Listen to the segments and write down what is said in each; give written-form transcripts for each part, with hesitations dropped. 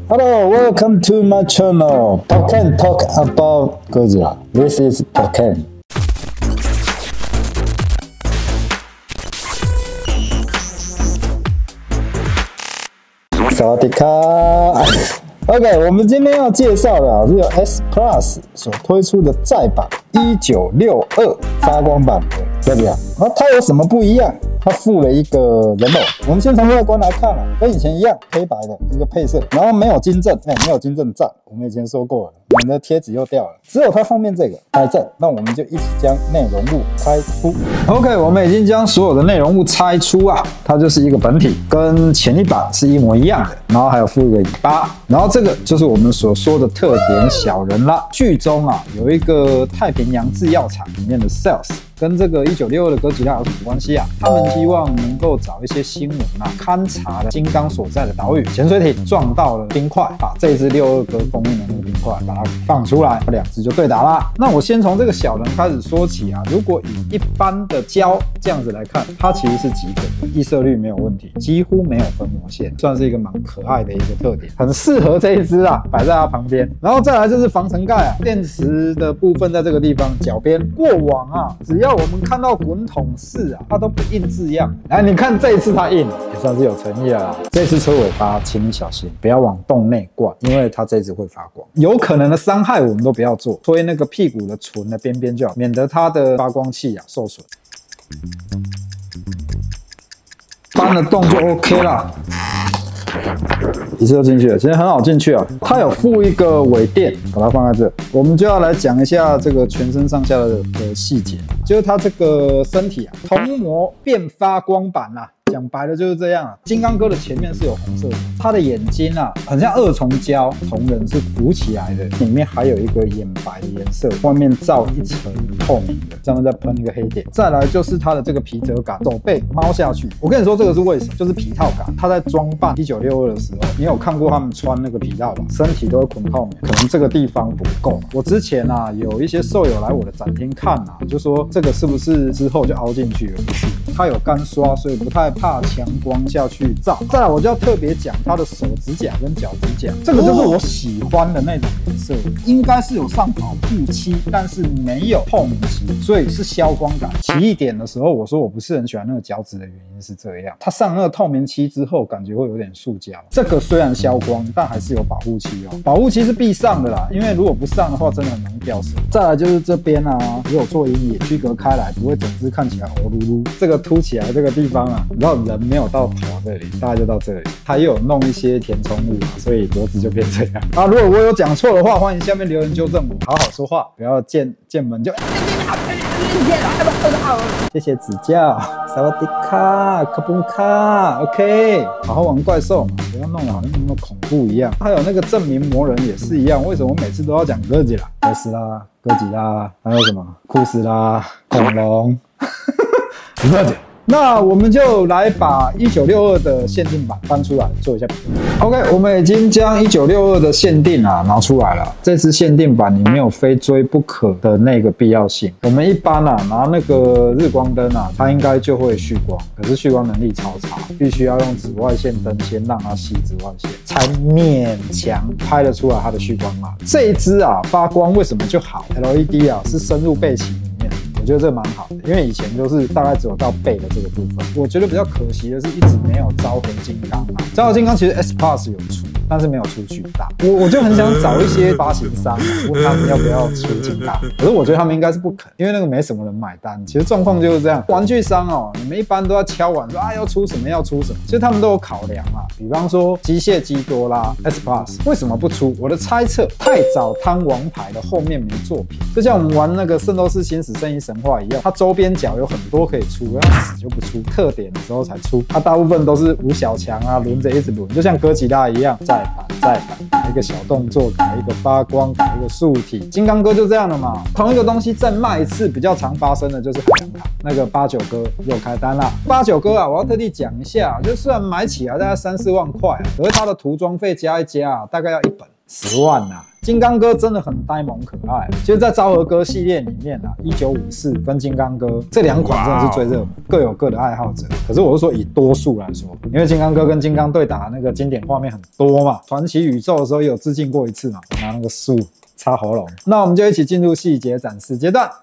Hello, welcome to my channel. Pokken talk about Godzilla. This is Pokken. 萨瓦迪卡。OK， 我们今天要介绍的是由 S Plus 所推出的再版1962发光版的Godzilla。然后它有什么不一样？它附了一个人偶。我们先从外观来看啊，跟以前一样，黑白的一个配色，然后没有金正，没有金正赞，我们以前说过了，免得贴纸又掉了。只有它后面这个开正，那我们就一起将内容物拆出。OK， 我们已经将所有的内容物拆出啊，它就是一个本体，跟前一版是一模一样的，然后还有附一个尾巴，然后这个就是我们所说的特点小人啦。剧中啊有一个太平洋制药厂里面的 sales。跟这个1962的哥吉拉有什么关系啊？他们希望能够找一些新闻啊，勘察了金刚所在的岛屿，潜水艇撞到了冰块，把这一只62哥封印的那个冰块把它放出来，两只就对打啦。那我先从这个小人开始说起啊，如果以一般的胶这样子来看，它其实是及格的，易色率没有问题，几乎没有分膜线，算是一个蛮可爱的一个特点，很适合这一只啊，摆在它旁边。然后再来就是防尘盖啊，电池的部分在这个地方脚边。过往啊，只要我们看到滚筒式啊，它都不印字样。来，你看这一次它印，也算是有诚意了啦。这次车尾巴，请你小心，不要往洞内灌，因为它这次会发光，有可能的伤害我们都不要做，推那个屁股的唇的边边就好，免得它的发光器啊受损。搬了洞就 OK 啦。一次就进去了，其实很好进去啊。它有附一个尾垫，把它放在这。我们就要来讲一下这个全身上下的细节，就是它这个身体啊，铜膜变发光版啦。讲白了就是这样啊，金刚哥的前面是有红色的，他的眼睛啊，很像二重胶，瞳仁是浮起来的，里面还有一个眼白的颜色，外面罩一层透明的，上面再喷一个黑点。再来就是他的这个皮折感，手背猫下去。我跟你说这个是为什么？就是皮套感。他在装扮1962的时候，你有看过他们穿那个皮套吧？身体都会捆泡棉，可能这个地方不够。我之前啊，有一些兽友来我的展厅看啊，就说这个是不是之后就凹进去了？不是，它有干刷，所以不太怕强光下去照。再来我就要特别讲它的手指甲跟脚指甲，这个就是我喜欢的那种颜色，应该是有上保护漆，但是没有透明漆，所以是消光感。奇异点的时候，我说我不是很喜欢那个脚趾的原因是这样，它上那个透明漆之后，感觉会有点塑胶。这个虽然消光，但还是有保护漆哦，保护漆是必上的啦，因为如果不上的话，真的很容易掉色。再来就是这边啊，也有做阴影，区隔开来，不会整只看起来欧噜噜。这个凸起来这个地方啊，你知道人没有到头这里，大概就到这里。它也有弄一些填充物啊，所以脖子就变这样啊。如果我有讲错的话，欢迎下面留言纠正我，好好说话，不要见门就。谢谢指教，萨瓦迪卡，卡布卡 ，OK， 好好玩怪兽嘛，不要弄得好像那么恐怖一样。还有那个证明魔人也是一样，为什么我每次都要讲哥吉拉、哥斯拉、哥吉拉，还有什么库斯拉、恐龙？不要讲。那我们就来把1962的限定版翻出来做一下比较。OK， 我们已经将1962的限定啊拿出来了。这次限定版你没有非追不可的那个必要性。我们一般啊拿那个日光灯啊，它应该就会续光，可是续光能力超差，必须要用紫外线灯先让它吸紫外线，才勉强拍得出来它的续光嘛。这一支啊发光为什么就好 ？LED 啊是深入背鳍。我觉得这蛮好的，因为以前都是大概只有到背的这个部分。我觉得比较可惜的是，一直没有昭和金刚啊。昭和金刚其实 S Plus 有出，但是没有出巨大。我就很想找一些发行商问他们要不要出巨大，可是我觉得他们应该是不肯，因为那个没什么人买单。其实状况就是这样，玩具商哦，你们一般都要敲碗说啊要出什么要出什么，其实他们都有考量啊。比方说机械基多拉 S Plus 为什么不出？我的猜测，太早摊王牌的后面没作品，就像我们玩那个圣斗士星矢圣衣神话一样，它周边角有很多可以出，要死就不出，特点的时候才出。它大部分都是吴小强啊轮着一直轮，就像哥吉拉一样，再版，改一个小动作，改一个发光，改一个素体。金刚哥就这样了嘛，同一个东西再卖一次，比较常发生的就是海洋卡那个89哥又开单啦。89哥啊，我要特地讲一下，就虽然买起来大概3、4万块啊，可是它的涂装费加一加啊，大概要1本。 10万啊。金刚哥真的很呆萌可爱，其实，在昭和哥系列里面啊，1954跟金刚哥这2款真的是最热门，各有各的爱好者。可是我是说以多数来说，因为金刚哥跟金刚对打的那个经典画面很多嘛，传奇宇宙的时候也有致敬过一次嘛，拿那个树插喉咙。那我们就一起进入细节展示阶段。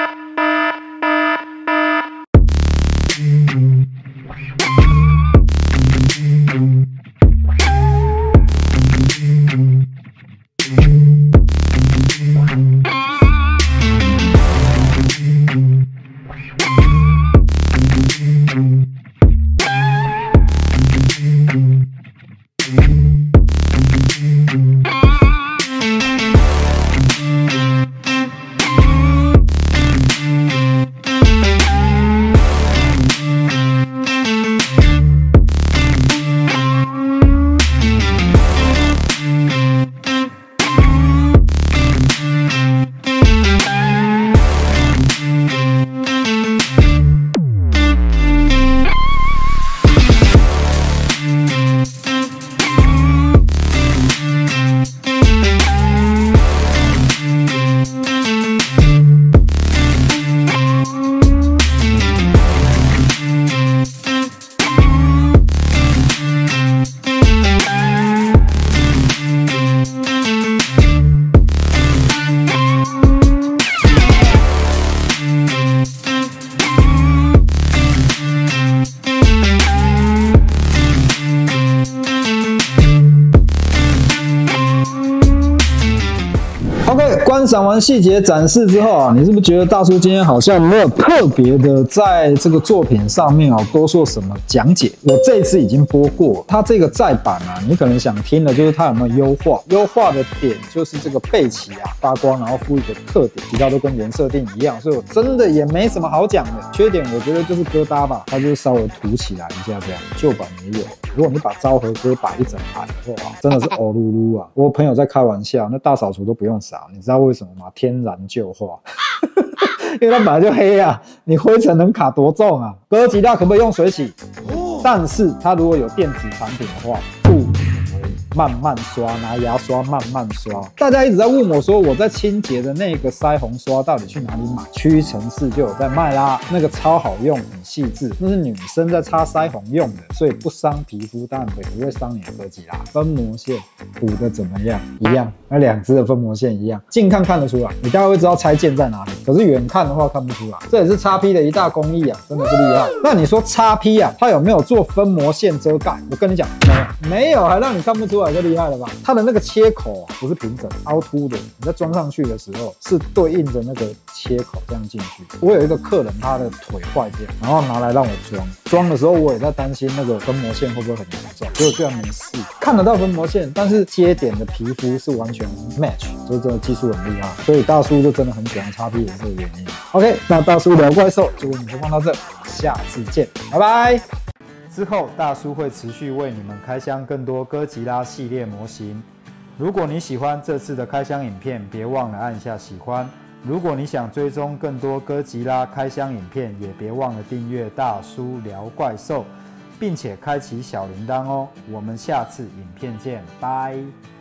观赏完细节展示之后啊，你是不是觉得大叔今天好像没有特别的在这个作品上面啊多做什么讲解？我这一次已经播过，它这个再版啊，你可能想听的就是它有没有优化。优化的点就是这个背鳍啊发光，然后附一个特点，其他都跟原设定一样，所以我真的也没什么好讲的。缺点我觉得就是疙瘩吧，它就是稍微凸起来一下这样，旧版也有。如果你把昭和哥摆一整排的话，真的是欧噜噜啊！我朋友在开玩笑，那大扫除都不用扫，你知道为什么吗？天然旧化，因为它本来就黑啊，你灰尘能卡多重啊？哥吉拉可不可以用水洗？但是它如果有电子产品的话，不慢慢刷，拿牙刷慢慢刷。大家一直在问我说，我在清洁的那个腮红刷到底去哪里买？屈臣氏就有在卖啦，那个超好用，很细致，那是女生在擦腮红用的，所以不伤皮肤，当然不会伤你的哥吉拉。分膜线补的怎么样？一样，那2只的分膜线一样，近看看得出来，你大概会知道拆件在哪里。可是远看的话看不出来，这也是 XP 的一大工艺啊，真的是厉害。那你说 XP 啊，它有没有做分膜线遮盖？我跟你讲，没有，还让你看不出来就厉害了吧？它的那个切口啊，不是平整，凹凸的，你在装上去的时候是对应着那个切口这样进去。我有一个客人，他的腿坏掉，然后拿来让我装的时候，我也在担心那个分膜线会不会很严重，结果居然没事，看得到分膜线，但是接点的皮肤是完全 match， 所以这个技术很厉害。所以大叔就真的很喜欢 XP 的这个原因。OK， 那大叔聊怪兽就为你播放到这，下次见，拜拜。之后大叔会持续为你们开箱更多哥吉拉系列模型。如果你喜欢这次的开箱影片，别忘了按下喜欢。如果你想追踪更多哥吉拉开箱影片，也别忘了订阅大叔聊怪兽，并且开启小铃铛哦。我们下次影片见，拜。